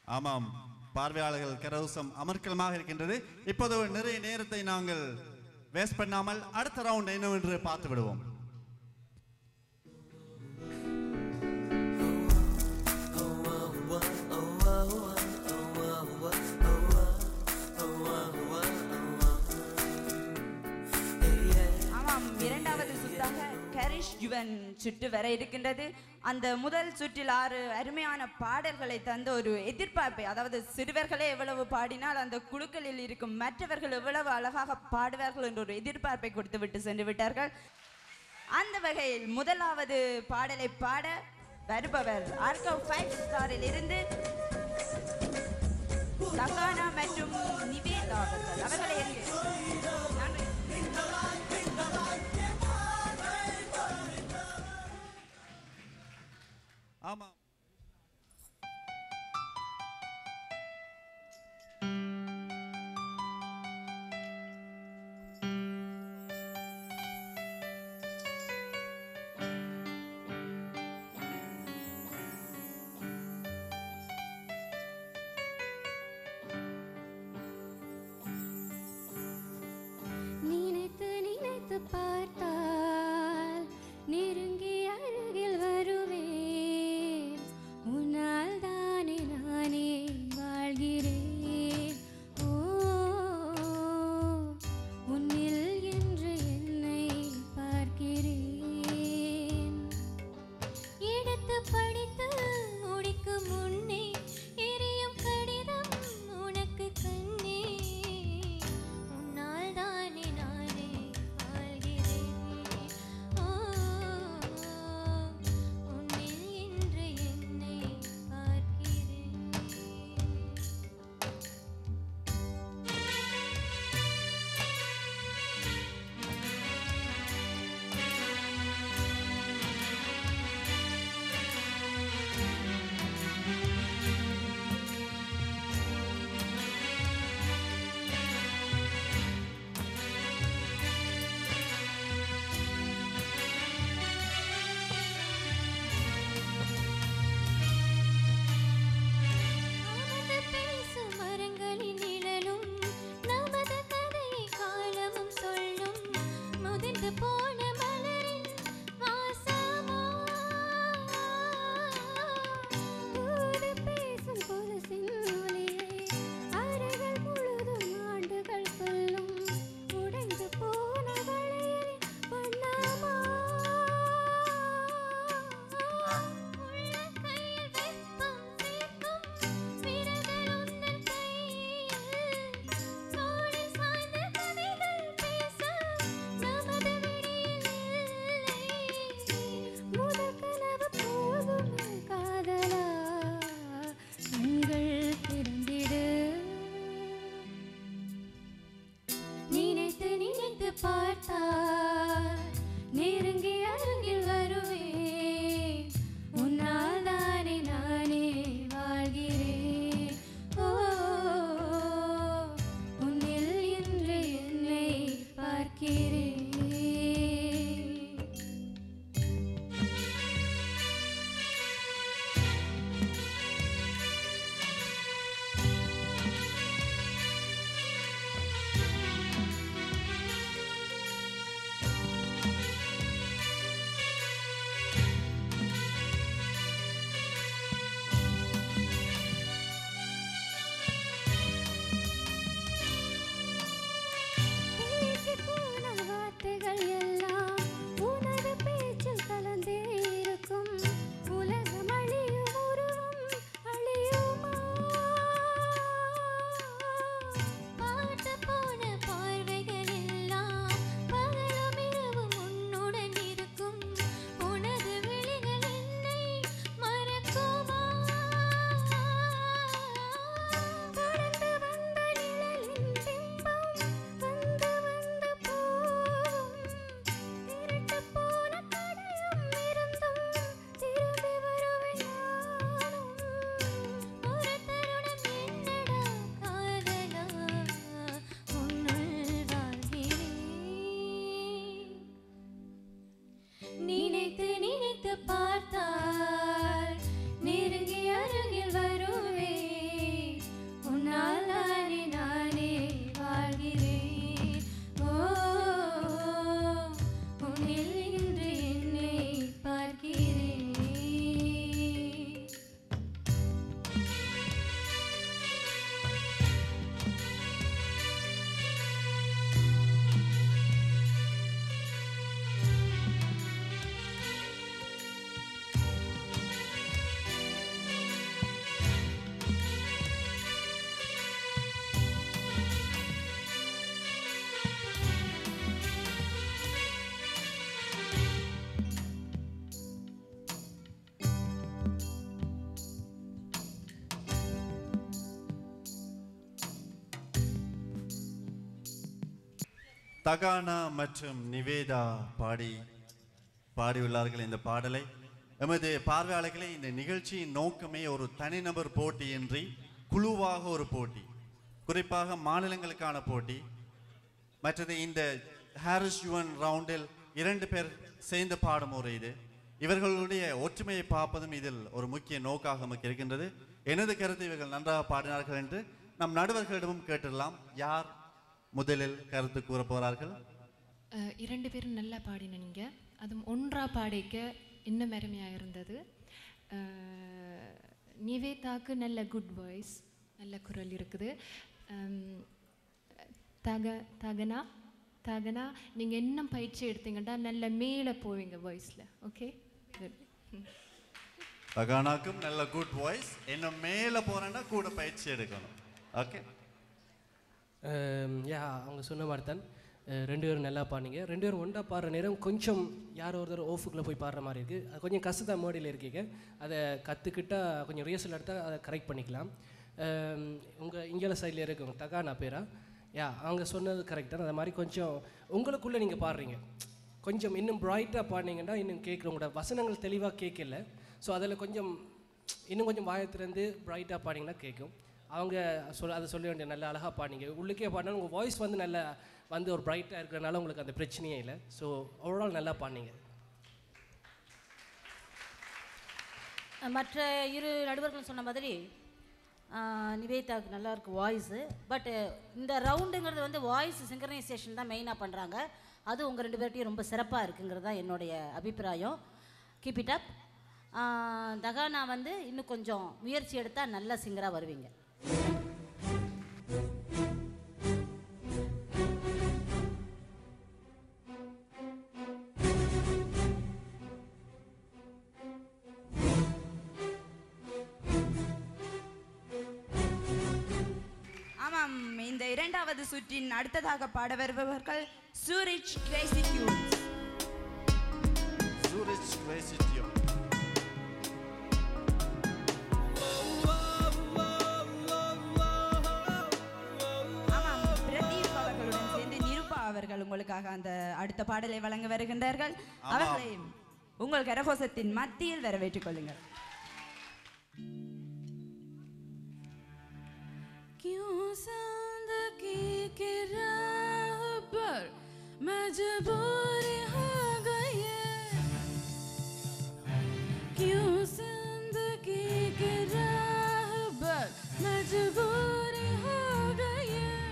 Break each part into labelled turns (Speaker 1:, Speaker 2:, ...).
Speaker 1: ஆமாம், பார்வையாளர்கள் கரவசம் அமர்க்கலமாக இருக்கின்றது. இப்போது நிறைய நேரத்தை நாங்கள் வேஸ்ட் பண்ணாமல் அடுத்த ரவுண்ட் என்னவென்று பார்த்து விடுவோம்.
Speaker 2: இரண்டாவது சுற்றாக கரிஷ் யுவன் சுற்று வர இருக்கின்றது. அந்த முதல் சுற்றில் 6 அருமையான பாடல்களை தந்த ஒரு எதிர்பார்ப்பை, அதாவது சிறுவர்களே எவ்வளவு பாடினால் அந்த குழுக்களில் இருக்கும் மற்றவர்கள் எவ்வளவு அழகாக பாடுவார்கள் என்ற ஒரு எதிர்பார்ப்பை கொடுத்து விட்டு சென்று விட்டார்கள். அந்த வகையில் முதலாவது பாடலை பாட வருபவர் ஆர்கவ் 5 ஸ்டாரில் இருந்து லகானா மற்றும் நிவேதா அவர்களை எங்கே நன்றி.
Speaker 1: ஆமாம்,
Speaker 3: நினைத்து நினைத்து பார்த்தால் நெருங்கி அருகில் வருவேன். உன்னால் தானே நானே வாழ்கிறேன். ஓ, உன்னில் என்று என்னை பார்க்கிறேன். எடுத்து படித்து முடிக்கும் முன்னே எரியும் கடிதம் உனக்கு கண்ணே. உன்னால் தானே நானே வாழ்கிறேன். ஓ, உன்னில் என்று என்னை பார்க்கிறேன். நமது பேசும் மரங்களின் நிழலும் நமது கதையை காலமும் சொல்லும். முதிர்ந்து போன மலரின் வாசமோ, தூது பேசும் கொலுசின் ஒலியை அறைகள் முழுதும் ஆண்டுகள் சொல்லும். உடைந்து போன வளையலின் வண்ணமோ, உள்ள கையில் வெப்பம் சேர்க்கும் விரல்கள் உந்தன் கையில். தோளில் சாய்ந்த கதைகள் பேச நமது விடியல் இல்லை. முதல் கனவு போதுமே காதலா, கண்கள் திறந்திடு. நினைத்து நினைத்து பார்த்தால் நெருங்கி அருகில் வருவேன். உன்னால் தானே நானே வாழ்கிறேன். ஓ, உன்னில் என்று என்னை பார்க்கிறேன். பேசிப் போன வார்த்தைகள் எல்லாம் உனது பேச்சில் கலந்தே இருக்கும். உலகம் அழியும், உருவம் அழியுமா? பார்த்து போன பார்வைகள் எல்லாம் பகலும் இரவும் உன்னுடன் இருக்கும். உனது விழிகள் என்னை மறக்குமா? தொடர்ந்து வந்த நிழலின் பிம்பம் வந்து வந்து போகும். இருட்டு போன தடயம் இருந்தும் திரும்பி வருவேன் நானும். ஒரு தருணம் என்னடா காதலா, உன்னுள் வாழ்கிறேன். நினைத்து நினைத்து பார்த்தால் நெருங்கி அருகில் வருவேன்.
Speaker 1: தகானா மற்றும் நிவேதா பாடியுள்ளார்கள் இந்த பாடலை. எமது பார்வையாளர்களே, இந்த நிகழ்ச்சியின் நோக்கமே ஒரு தனிநபர் போட்டியின்றி குழுவாக ஒரு போட்டி, குறிப்பாக மாநிலங்களுக்கான போட்டி. மற்றது இந்த ஹாரிஸ் யுவன் ரவுண்டில் 2 பேர் சேர்ந்து பாடும் ஒரு இது. இவர்களுடைய ஒற்றுமையை பார்ப்பதும் இதில் ஒரு முக்கிய நோக்காக நமக்கு இருக்கின்றது. எனது கருத்து இவர்கள் நன்றாக பாடினார்கள் என்று நம் நடுவர்களிடமும் கேட்டுடலாம். யார் முதலில் கருத்து கூற போறார்கள்?
Speaker 4: 2 பேரும் நல்லா பாடினீங்க. அதுவும் ஒன்றா பாடிக்க இன்னும் அருமையாக இருந்தது. நிவேதாக்கு நல்ல குட் வாய்ஸ், நல்ல குரல் இருக்குது. தகனா நீங்கள் இன்னும் பயிற்சி எடுத்தீங்கன்னா நல்ல மேலே போவீங்க வாய்ஸில். ஓகே,
Speaker 1: தகானாக்கும் நல்ல குட் வாய்ஸ், இன்னும் மேலே போறேன்னா கூட பயிற்சி எடுக்கணும். ஓகே,
Speaker 5: அவங்க சொன்ன மாதிரி தான் 2 பேரும் நல்லா பாடினீங்க. 2 பேரும் ஒன்றா பாடுற நேரம் கொஞ்சம் யாரோ ஒருத்தர் ஓஃபுக்குள்ளே போய் பாடுற மாதிரி இருக்குது. அது கொஞ்சம் கஷ்டத்தான் மோடியில் இருக்கீங்க. அதை கற்றுக்கிட்டால் கொஞ்சம் ரிஹர்சல் எடுத்தால் அதை கரெக்ட் பண்ணிக்கலாம். உங்கள் இங்கே சைடில் இருக்குங்க தகானா பேரா? அவங்க சொன்னது கரெக்டாக. அது மாதிரி கொஞ்சம் உங்களுக்குள்ளே நீங்கள் பாடுறீங்க, கொஞ்சம் இன்னும் ப்ரைட்டாக பாடினீங்கன்னா இன்னும் கேட்குற உங்களோட வசனங்கள் தெளிவாக கேட்கல. ஸோ அதில் கொஞ்சம் இன்னும் கொஞ்சம் வாயத்திலேருந்து ப்ரைட்டாக பாடிங்கன்னா கேட்கும். அவங்க அதை சொல்ல வேண்டிய நல்ல அழகாக பாடிங்க. உள்ளுக்கே பாடினாலும் உங்கள் வாய்ஸ் வந்து நல்லா வந்து ஒரு ப்ரைட்டாக இருக்கிறனால உங்களுக்கு அந்த பிரச்சனையே இல்லை. ஸோ ஓவரால் நல்லா பாடினீங்க.
Speaker 6: மற்ற 2 நடுவர்கள் சொன்ன மாதிரி நிவேதாவுக்கு நல்லா இருக்குது வாய்ஸு. பட் இந்த ரவுண்டுங்கிறது வந்து வாய்ஸ் சிங்க்ரனைசேஷன் தான் மெயினாக பண்ணுறாங்க. அது உங்கள் 2 பேர்ட்டையும் ரொம்ப சிறப்பாக இருக்குங்கிறது தான் என்னுடைய அபிப்பிராயம். Keep it up. தகானா வந்து இன்னும் கொஞ்சம் முயற்சி எடுத்தால் நல்ல சிங்கராக வருவீங்க.
Speaker 2: ஆமாம், இந்த 2வது சுற்றின் அடுத்ததாக பாட வருபவர்கள் Zurich crazy tunes.
Speaker 1: Zurich crazy tunes.
Speaker 2: ஆமாம், பிரதீப் அவர்களுடன் சேர்ந்து நிருபா அவர்கள் உங்களுக்காக அந்த அடுத்த பாடலை வழங்க வருகின்றார்கள். அவர்களையும் உங்கள் கரகோஷத்தின் மத்தியில் வரவேற்றுக் கொள்ளுங்கள்.
Speaker 3: क्यों जिंदगी की राह पर मजबूर हो गई, क्यों जिंदगी की राह पर मजबूर हो गई.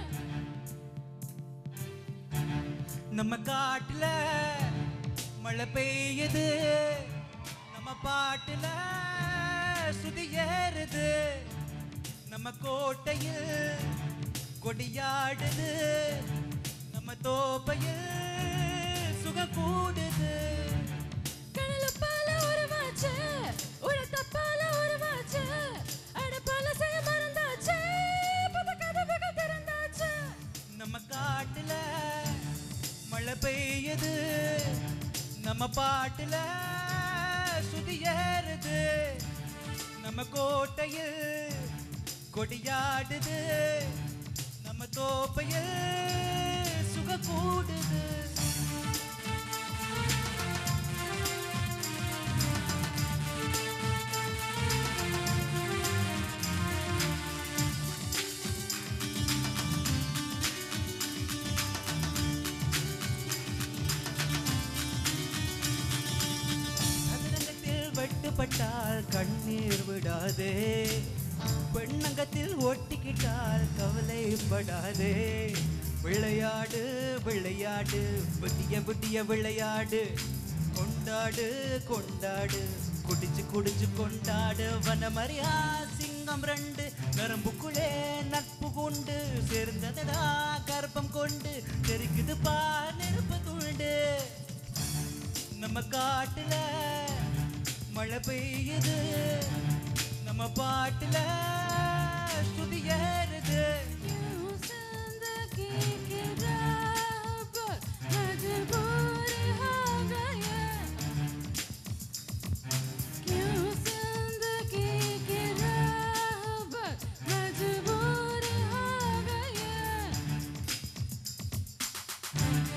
Speaker 7: நம்ம காட்டுல மழை பெய்யுது, நம்ம பாட்டுல சுதி ஏறுது, நம்ம கோட்டையில் கொடியாடுது, நம்ம தோப்பையில் சுகம் கூடுது.
Speaker 3: கடலப்பால உருவாச்சு, உழத்தப்பால உருவாச்சு, அடப்பால செய்ய மறந்தாச்சு, புது கதவுகள் திறந்தாச்சு.
Speaker 7: நம்ம காட்டுல மழை பெய்யுது, நம்ம பாட்டுல சுதி ஏறுது, நம்ம கோட்டையில் கொடியாடுது, நம்ம தோப்பையில் சுக கூடுது. சதுரங்கத்தில் வெட்டுப்பட்டால் கண்ணீர் விடாதே, பெண்ணங்கத்தில் ஒட்டிக்கிட்டால் கவலைப்படாதே. விளையாடு விளையாடு விடிய விடிய விளையாடு, கொண்டாடு கொண்டாடு குடிச்சு குடிச்சு கொண்டாடு. வனமரியா சிங்கம் 2 நரம்புக்குள்ளே நட்பு கொண்டு சேர்ந்ததடா கற்பம் கொண்டு தெரிக்குது பா நெருப்பு துண்டு. நம்ம காட்டுல மழை பெய்யுது, நம்ம பாட்டுல சுதி ஏறுது.
Speaker 3: क्यों जिंदगी की राह पर मजबूर हो गए, क्यों जिंदगी की राह पर मजबूर हो गए.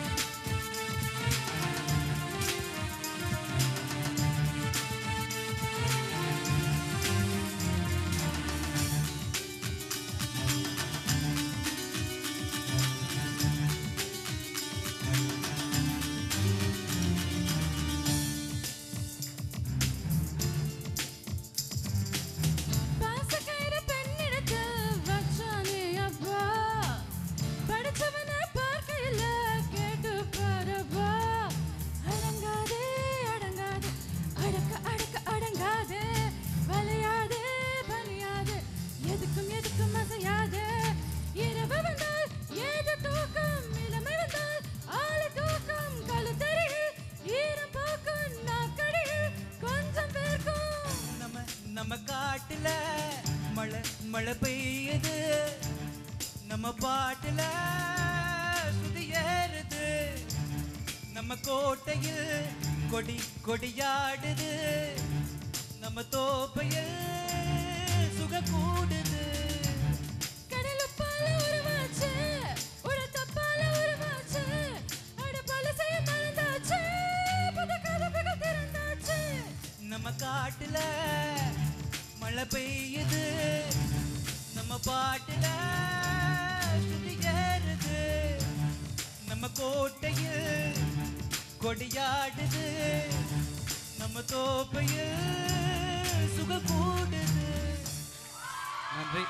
Speaker 7: நம்ம கோட்டையில் கொடி கொடியாடுது, நம்ம தோப்பையில் சுக கூடுது.
Speaker 3: கடலுப்பால உருவாச்சு, உடத்தப்பால உருவாச்சு, அடப்பால செய்ய மறந்தாச்சு, புது கதவுகள் திறந்தாச்சு.
Speaker 7: நம்ம காட்டுல மழை பெய்யுது, நம்ம பாட்டுல சுத்தி ஏறுது, நம்ம கோட்டையில் கொடியாடுது, நம்ம தோப்பையில் சுக கூடுது. நன்றி.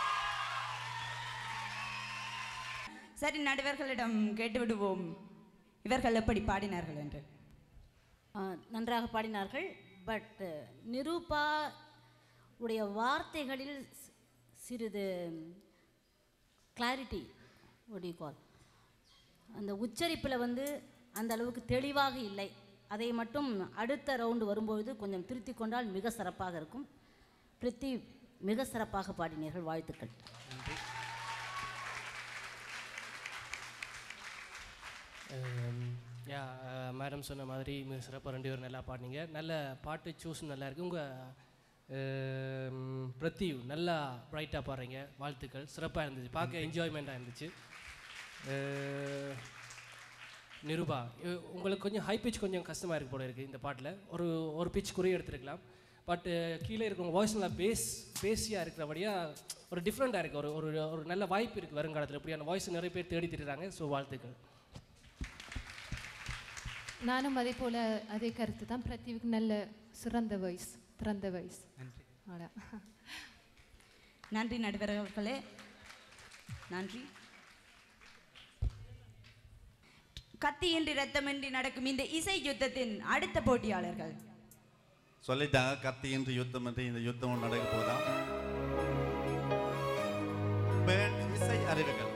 Speaker 2: சரி, நடுவர்களிடம் கேட்டுவிடுவோம் இவர்கள் எப்படி பாடினார்கள் என்று.
Speaker 6: நன்றாக பாடினார்கள். பட் நிரூபா உடைய வார்த்தைகளில் சிறிது கிளாரிட்டி கால் அந்த உச்சரிப்பில் வந்து அந்த அளவுக்கு தெளிவாக இல்லை. அதை மட்டும் அடுத்த ரவுண்டு வரும்பொழுது கொஞ்சம் திருத்தி கொண்டால் மிக சிறப்பாக இருக்கும். பிரித்தி, மிக சிறப்பாக பாடினீர்கள், வாழ்த்துக்கள்.
Speaker 5: யா மேடம் சொன்ன மாதிரி மிக சிறப்பாக 2 பேரும் நல்லா பாடினீங்க. நல்ல பாட்டு சூஸ் நல்லா இருக்குது. உங்கள் பிரத்தி நல்லா ப்ரைட்டாக பாடுறீங்க, வாழ்த்துக்கள். சிறப்பாக இருந்துச்சு, பார்க்க என்ஜாய்மெண்ட்டாக இருந்துச்சு. நிருபா, உங்களுக்கு கொஞ்சம் ஹை பிச் கொஞ்சம் கஷ்டமாக இருக்கு போல இருக்குது இந்த பாட்டில். ஒரு பிச் குறைய எடுத்துருக்கலாம். பட்டு கீழே இருக்கிறவங்க வாய்ஸ் நல்லா பேஸியாக இருக்கிறபடியாக ஒரு டிஃப்ரெண்ட்டாக இருக்குது. ஒரு நல்ல வாய்ப்பு இருக்குது வருங்காலத்தில். இப்படியான வாய்ஸ் நிறைய பேர் தேடி திட்டுறாங்க. ஸோ வாழ்த்துக்கள்.
Speaker 4: நானும் அதே போல் அதே கருத்து தான். பிரத்திவுக்கு நல்ல சிறந்த வாய்ஸ், திறந்த வாய்ஸ். அவ்வளோ.
Speaker 2: நன்றி நடுவர்களே, நன்றி. கத்தியின்றி ரத்தமின்றி நடக்கும் இந்த இசை யுத்தத்தின் அடுத்த போட்டியாளர்கள்
Speaker 1: சொல்லிட்டாங்க. கத்தியின்றி யுத்தம் என்று இந்த யுத்தம் நடக்க போதான். பெண் இசை அறிவுகள்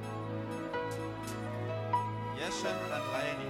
Speaker 1: யஷன் and லயனி.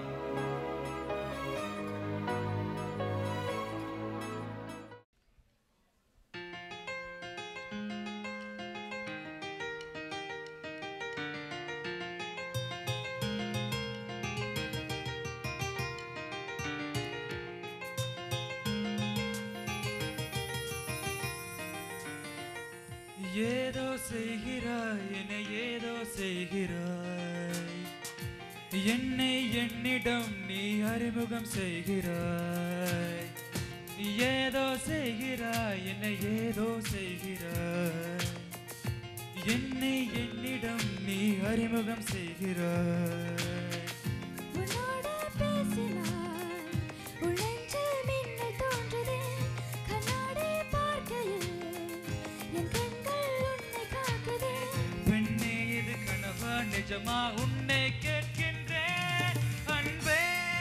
Speaker 7: ஏதோ செய்கிறாய், என்னை ஏதோ செய்கிறாய், என்னை என்னிடம் நீ அறிமுகம் செய்கிறாய். ஏதோ செய்கிறாய், என்னை ஏதோ செய்கிறாய், என்னை என்னிடம் நீ அறிமுகம் செய்கிறாய்.
Speaker 3: உன்னோட பேசினாய், உள்ளெஞ்சில் மின்னல் தோன்றுதே, கண்ணாடி பார்க்கையில் என் கண்கள் உன்னை காக்குதே.
Speaker 7: பெண்ணே, இது கனவா நிஜமா உன்னை கேட்கின்றேன். அன்பே,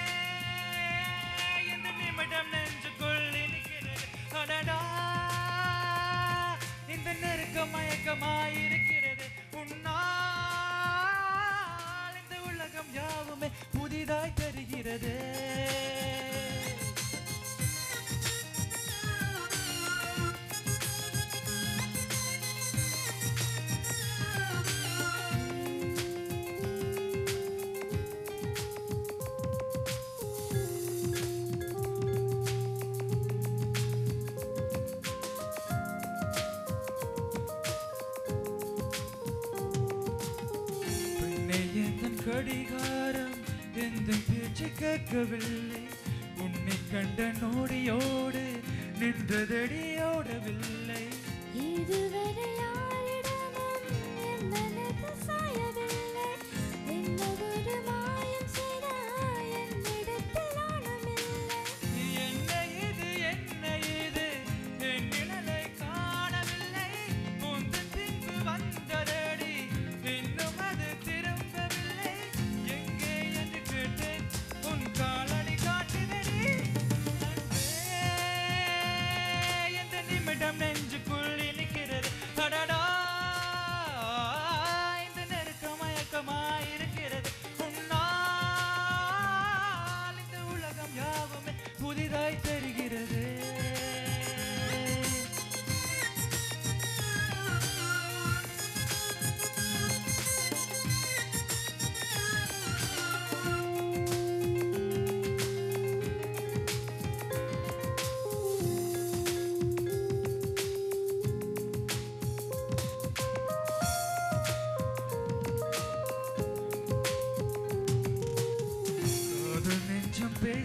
Speaker 7: இந்த நிமிடம் நெஞ்சுக்குள் இனிக்கிறது. அடடா, இந்த நெருக்கம் மயக்கமாயிருக்கிறது. உன்னால் இந்த உலகம் யாவுமே புதிதாய் தெரிகிறது. கடிகாரம் எந்த பேச்சு கேட்கவில்லை. உன்னை கண்ட நோடியோடு நின்றதடி ஓடவில்லை.
Speaker 3: இதுவரை யாரிடமும் என் மனது சாயவில்லை. என்ன ஒரு மாயம் செய்தாய், என்னிடத்தில் நாணமில்லை.
Speaker 7: என்ன இது, என் நிழலை காணவில்லை. உந்தன் பின்பு வந்ததடி, இன்னும் அது திரும்பவில்லை. எங்கே என்று கேட்டேன், உன் காலடி காட்டுதடி. அன்பே, இந்த நிமிடம் நெஞ்சுக்குள் இனிக்கிறது. அடடா,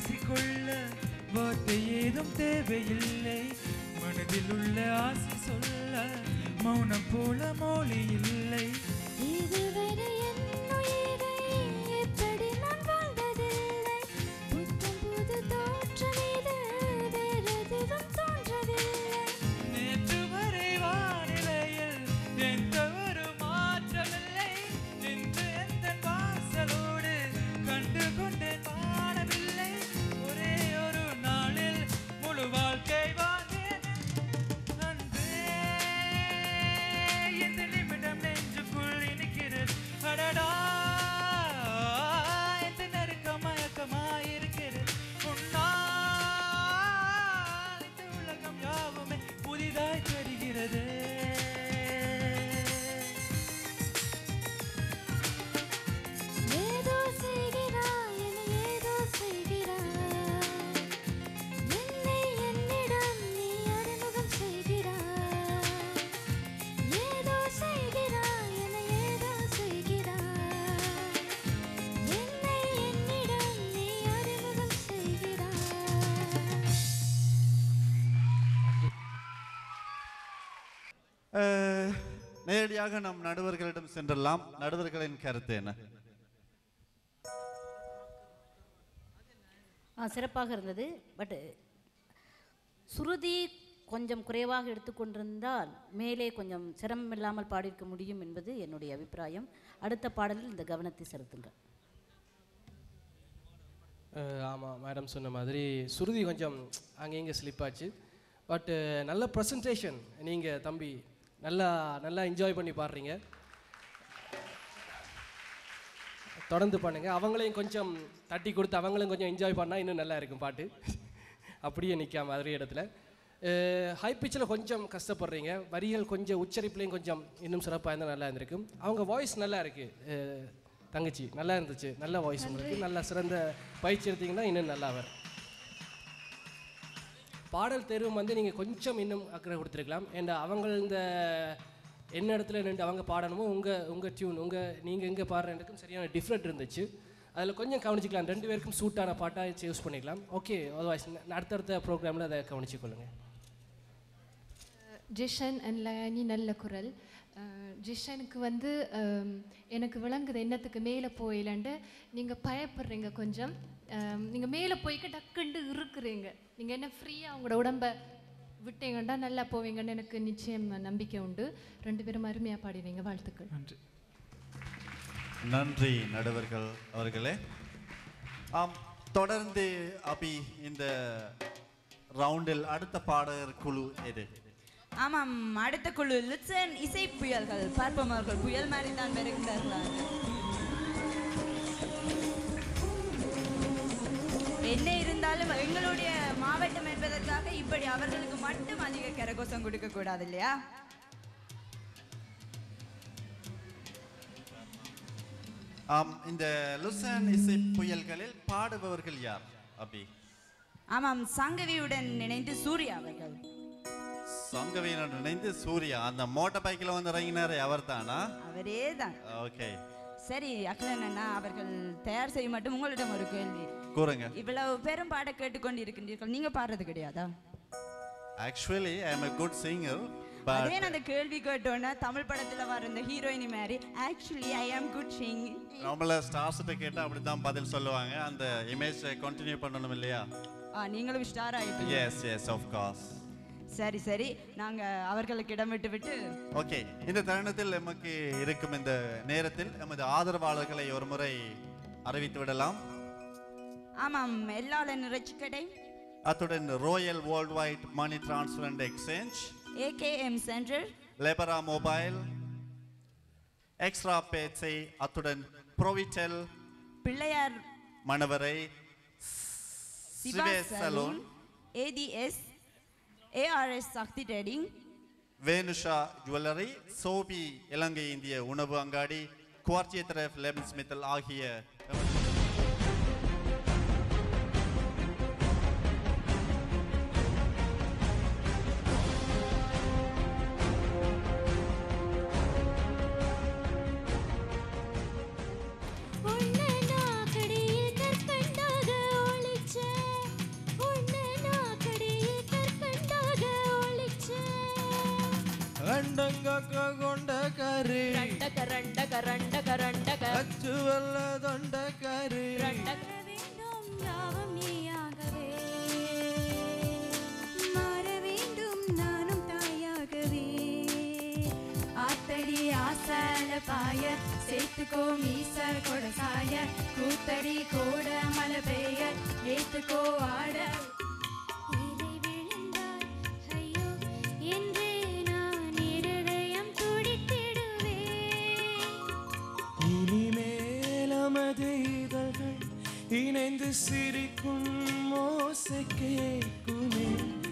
Speaker 7: பேசிக்கொள்ள வார்த்தை ஏதும் தேவையில்லை. மனதில் உள்ள ஆசை சொல்ல மௌனம் போல மொழி இல்லை.
Speaker 3: இதுவரை என் உயிரை எப்படி நான் வாழ்ந்ததில்லை. புத்தம் புது தோற்றம் இது வேறெதுவும் தோன்றவில்லை.
Speaker 7: நேற்று வரை வானிலையில் எந்த ஒரு மாற்றமில்லை. இன்று எந்த வாசலோடு கண்டு கொண்டேன் வாழவில்லை. ஒரே ஒரு நாளில் முழு வாழ்க்கை வாழ்ந்தேன். அன்பே, இந்த நிமிடம் நெஞ்சுக்குள் இனிக்கிறது. அடடா, இந்த நெருக்கம் மயக்கமாயிருக்கிறது. உன்னால் இந்த உலகம் யாவுமே புதிதாய் தெரிகிறது.
Speaker 3: ஏதோ செய்கிறாய் என ஏதோ செய்கிறாய். என்னை என்னிடம் நீ அறிமுகம் செய்கிறாய். ஏதோ செய்கிறாய் என ஏதோ செய்கிறாய். என்னை என்னிடம் நீ அறிமுகம் செய்கிறாய்.
Speaker 1: நேரடியாக நம் நடுவர்களிடம் சென்றலாம். நடுவர்களின் கருத்து என்ன?
Speaker 6: சிறப்பாக இருந்தது. பட் சுருதி கொஞ்சம் குறைவாக எடுத்துக்கொண்டிருந்தால் மேலே கொஞ்சம் சிரமம் இல்லாமல் பாடியிருக்க முடியும் என்பது என்னுடைய அபிப்பிராயம். அடுத்த பாடலில் இந்த கவனத்தை செலுத்துங்கள்.
Speaker 5: ஆமாம், மேடம் சொன்ன மாதிரி சுருதி கொஞ்சம் அங்கே இங்கே ஸ்லிப் ஆச்சு. பட் நல்ல ப்ரெசன்டேஷன். நீங்கள் தம்பி நல்லா நல்லா என்ஜாய் பண்ணி பாடுறீங்க. தொடர்ந்து பண்ணுங்க. அவங்களையும் கொஞ்சம் தட்டி கொடுத்து அவங்களையும் கொஞ்சம் என்ஜாய் பண்ணால் இன்னும் நல்லா இருக்கும் பாட்டு. அப்படியே நிற்காம அதே இடத்துல. ஹை பிச்சில் கொஞ்சம் கஷ்டப்படுறீங்க. வரிகள் கொஞ்சம் உச்சரிப்புலையும் கொஞ்சம் இன்னும் சிறப்பாக இருந்தால் நல்லா இருந்திருக்கும். அவங்க வாய்ஸ் நல்லா இருக்குது. தங்கச்சி நல்லா இருந்துச்சு. நல்ல வாய்ஸ் உங்களுக்கு. நல்லா சிறந்த பயிற்சி எடுத்தீங்கன்னா இன்னும் நல்லா வரும். பாடல் தேர்வும் வந்து நீங்கள் கொஞ்சம் இன்னும் அக்கறை கொடுத்துருக்கலாம். ஏன்னா அவங்க இந்த என்ன இடத்துல நின்று அவங்க பாடணுமோ உங்கள் டியூன் நீங்கள் எங்கே பாடுறதுக்கும் சரியான டிஃப்ரெண்ட் இருந்துச்சு. அதில் கொஞ்சம் கவனிச்சிக்கலாம். 2 பேருக்கும் சூட்டான பாட்டாக சூஸ் பண்ணிக்கலாம். ஓகே, அதர்வைஸ் அடுத்தடுத்த ப்ரோக்ராமில் அதை கவனிச்சுக்கொள்ளுங்க.
Speaker 4: ஜிஷன் அண்ட் லயானி நல்ல குரல். ஜிஷனுக்கு வந்து எனக்கு விளங்குது என்னத்துக்கு மேலே போயிலண்டு நீங்கள் பயப்படுறீங்க கொஞ்சம். நீங்கள் மேலே போய்க்க டக்குண்டு இருக்கிறீங்க. நீங்கள் என்ன ஃப்ரீயாக உங்களோட உடம்பை விட்டீங்கன்னா நல்லா போவீங்கன்னு எனக்கு நிச்சயம் நம்பிக்கை உண்டு. 2 பேரும் அருமையாக பாடுவீங்க. வாழ்த்துக்கள்.
Speaker 7: நன்றி.
Speaker 1: நன்றி நடுவர்கள் அவர்களே. தொடர்ந்து அபி இந்த ரவுண்டில் அடுத்த பாடகர் குழு எது?
Speaker 2: ஆமாம், அடுத்த குழு லிட்சன் இசை புயல்கள். பார்ப்போம் அவர்கள் புயல் மாதிரி தான் வருகிறார்களா. என்ன இருந்தாலும் எங்களுடைய மாவட்டம் என்பதற்காக இப்படி அவர்களுக்கு மட்டும் அதிக கரகோஷம் கொடுக்க கூடாது இல்லையா?
Speaker 1: இந்த லுசன் இசை புயல்களில் பாடுபவர்கள் யார் அபி?
Speaker 2: ஆமாம், சங்கவியுடன் இணைந்து சூர்யா அவர்கள்.
Speaker 1: சங்கவியுடன் இணைந்து சூர்யா. அந்த மோட்டார் பைக்கில் வந்து இறங்கினாரே அவர் தானா?
Speaker 2: அவரே தான்.
Speaker 1: ஓகே,
Speaker 2: சரி அகிலன் அண்ணா, அவர்கள் தயார் செய்ய மட்டும் உங்களிடம் ஒரு கேள்வி.
Speaker 1: கூறுங்க.
Speaker 2: இவ்வளவு பேரும் பாட கேட்டுக்கொண்டு இருக்கின்றீர்கள், நீங்க பாடுறது கிடையாதா?
Speaker 1: Actually I am a good singer.
Speaker 2: அதே அந்த கேள்வி கேட்டோன்னா தமிழ் படத்துல வர இந்த ஹீரோயினி மாதிரி ஆக்சுவலி ஐ ஆம் குட் சிங்கிங்.
Speaker 1: நம்மள ஸ்டார்ஸ்கிட்ட கேட்டால் அப்படி தான் பதில் சொல்லுவாங்க. அந்த இமேஜ் கண்டினியூ பண்ணணும் இல்லையா?
Speaker 2: நீங்களும் ஸ்டார் ஆயிட்டீங்க.
Speaker 1: Yes yes of course.
Speaker 2: சரி சரி, நாங்க அவர்களுக்கு இடம் விட்டு
Speaker 1: ஓகே. இந்த தருணத்தில் நமக்கு இருக்கும் இந்த நேரத்தில் நமது ஆதரவாளர்களை ஒரு முறை அறிவித்து விடலாம்.
Speaker 2: ஆமாம், எல்லால நிறைச்சி கடை,
Speaker 1: அத்துடன் royal world wide money transfer and exchange,
Speaker 2: AKM centre,
Speaker 1: Lebara mobile, extra பேட்சை, அத்துடன் ப்ரோவிடெல்,
Speaker 2: Pillaiyar
Speaker 1: Manavarai,
Speaker 2: Siva saloon, ATS, ARS Sakthi trading,
Speaker 1: Venusha jewellery, சோபி இலங்கை இந்திய உணவு அங்காடி, குவார்ச்சியத்ரஃப் லெபன்ஸ் மித்தல் ஆகிய
Speaker 3: உன்னை நான் கடியில் கற்பண்டாக ஒளிச்சேன்.
Speaker 7: கண்டங்கக்க கொண்ட கரு அச்சு வெள்ள தொண்ட கரு
Speaker 3: வேண்டும் யாவும் நீயாகவே மாற வேண்டும் நானும் தாயாகவே ஆத்தடி ஆசால பாய சேர்த்துக்கோ மீச கொடசாய கூத்தடி கோட மலை பெய்ய ஏத்துக்கோ ஆட இலை விழுந்தால் ஐயோ என்றே நான் இருதயம் துடித்திடுவேன்
Speaker 7: இனிமேல் நமது இதழ்கள் இணைந்து சிரிக்கும் ஓசை கேட்குமே